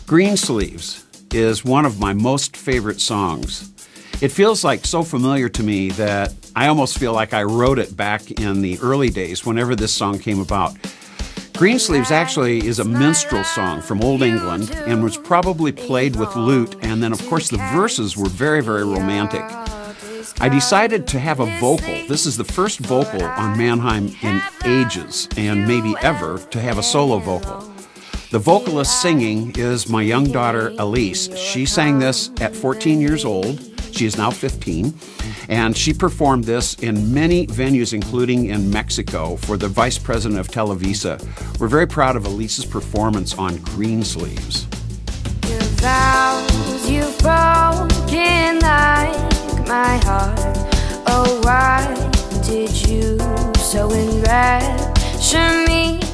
Greensleeves is one of my most favorite songs. It feels like so familiar to me that I almost feel like I wrote it back in the early days whenever this song came about. Greensleeves actually is a minstrel song from Old England and was probably played with lute, and then of course the verses were very, very romantic. I decided to have a vocal. This is the first vocal on Mannheim in ages, and maybe ever, to have a solo vocal. The vocalist singing is my young daughter, Elyse. She sang this at 14 years old. She is now 15, and she performed this in many venues, including in Mexico, for the vice president of Televisa. We're very proud of Elyse's performance on Greensleeves. Your vows you've broken like my heart. Oh, why did you so enrapture me?